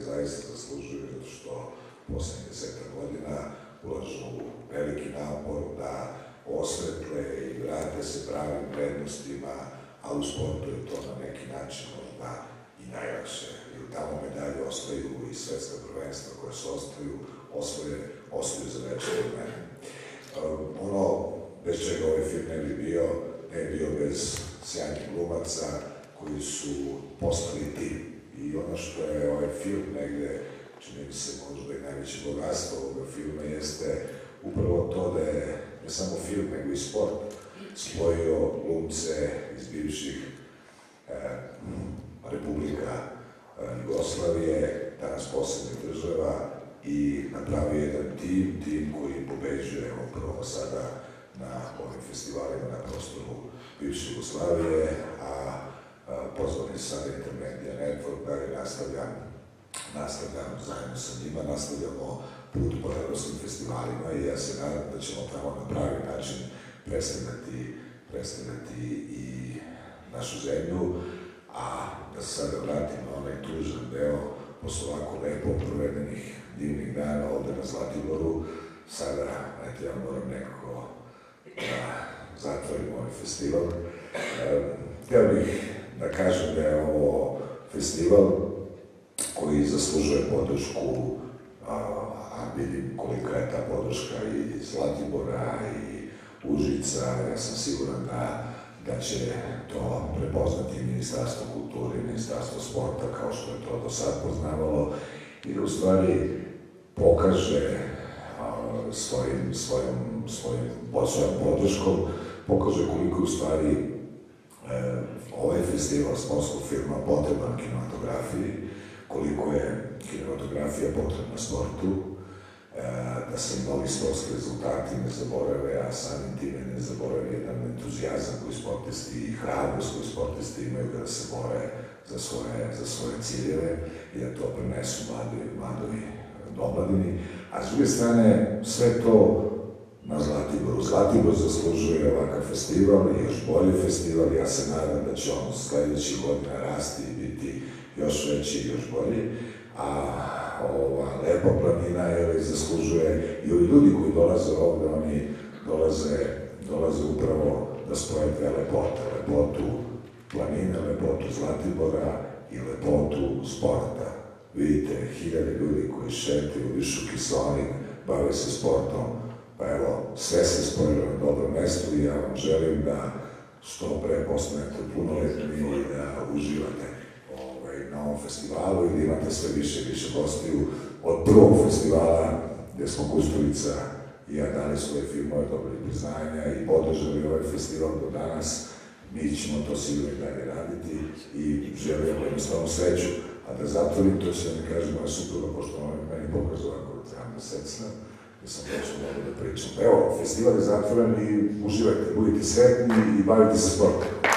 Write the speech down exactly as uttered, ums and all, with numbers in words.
zaista zaslužuju, zato što poslednjih desetak godina ulažu veliki napor da osvetle i vrate se pravim vrednostima, a u sportu je to na neki način možda i najlakše, jer tamo medalje ostaju i svetska prvenstva koje se ostaju, osvoje, ostaju za večer od mene. Ono bez čega ovaj film ne bi bio, ne bi bio bez sjajnih glumaca koji su postali tim. I ono što je ovaj film negde, čini mi se možda i najveće bogatstvo ovoga filma, jeste upravo to da je ne samo film, nego i sport spojio glumce iz bivših eh, republika eh, Jugoslavije, danas posebnih država, i napravio jedan tim, tim koji pobeđuje upravo sada na ovim festivalima na prostoru bivše Jugoslavije, a pozvani sad Intermedia Network, da li nastavljam, nastavljam zajedno sa njima, nastavljamo put po evropskim festivalima i ja se nadam da ćemo tamo na pravi način predstavljati, predstavljati i našu zemlju, a da se sada vratim na onaj tužan deo, posle ovako lepo provedenih divnih dana ovde na Zlatiboru, sada, eto, ja moram nekako da zatvorim ovaj festival. Hteo bih da kažem da je ovo festival koji zaslužuje podršku, a vidim kolika je ta podrška i Zlatibora i Užica. Ja sam siguran da, da će to prepoznati i Ministarstvo kulture i Ministarstvo sporta, kao što je to do sad poznavalo, i da u stvari pokaže svojim, svojim, svojim, svojom podrškom, pokaže koliko u stvari e, ovaj festival sportskog filma potreban kinematografiji, koliko je kinematografija potrebna sportu, e, da se novi sportski rezultati ne zaborave, a samim time ne zaborave jedan entuzijazam koji sportisti i hrabrost koji sportisti imaju kada se bore za svoje, za svoje ciljeve i da to prenesu mladoj, mladoj omladini. A s druge strane, sve to na Zlatiboru. Zlatibor zaslužuje ovakav festival i još bolji festival. Ja se nadam da će on sledećih godina rasti i biti još veći i još bolji. A ova lepa planina je, zaslužuje i ovi ljudi koji dolaze ovde, oni dolaze, dolaze upravo da spoje dve lepote. Lepotu planine, lepotu Zlatibora i lepotu sporta. Vidite, hiljade ljudi koji šetaju, dišu kiseonik, bave se sportom. Pa evo, sve se spojilo na dobrom mestu i ja vam želim da što pre postanete punoletni i da uživate ovaj, na ovom festivalu i da imate sve više i više gostiju. Od prvog festivala, gde smo Kusturica i ja dali svoje filmove, dobili priznanja i podržali ovaj festival do danas, mi ćemo to sigurno i dalje raditi i želimo jednostavno sreću. A da zatvorim, to će mi kaže moja supruga, pošto ona meni pokazuje ovako travna sredstva, gde sam počeo mnogo da pričam. Evo, festival je zatvoren i uživajte, budite sretni i bavite se sportom.